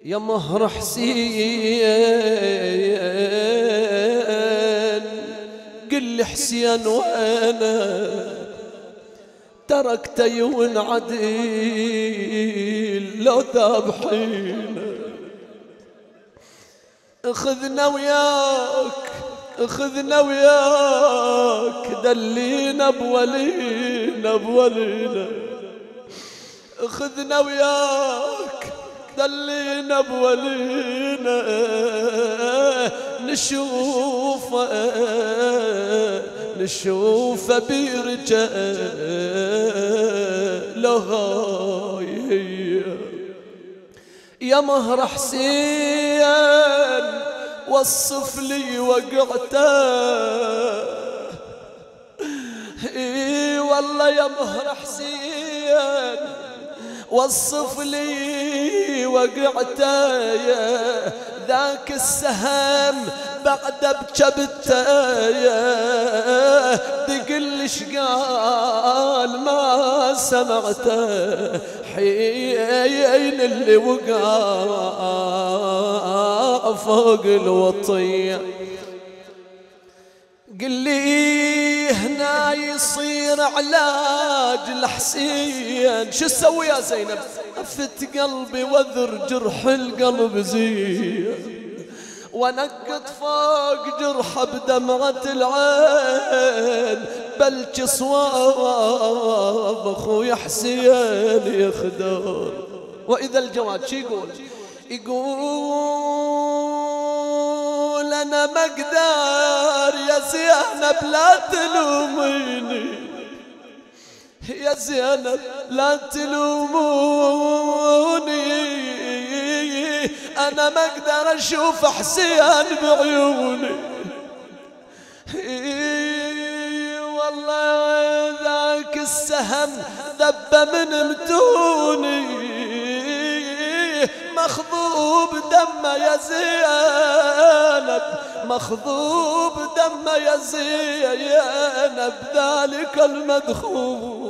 يا مهر حسين قل لي حسين وانا تركت ونعديل لو ذابحينا اخذنا وياك دلينا بولينا اخذنا وياك دلينا بولينا نشوفه بيرجع لهاي يا مهر حسين وصف لي وقعته اي والله يا مهر حسين وصف لي وقعته يا ذاك السهم بعد بجبته يا دقلش قال ما سمعته حين اللي وقع فوق الوطية قل لي هنا يصير علاج الحسين شو اسوي يا زينب افت قلبي واذر جرح القلب زين ونقط فوق جرحه بدمعة العين بلج صواب اخوي حسين يخدر واذا الجواد شو يقول انا ما اقدر يا زينب لا تلوميني يا زينب لا تلوموني انا ما اقدر اشوف حسين بعيوني والله ذاك السهم ذب من متوني مخضوب دمه يا زينب مخضوب دمه يا زينب ذلك المدخول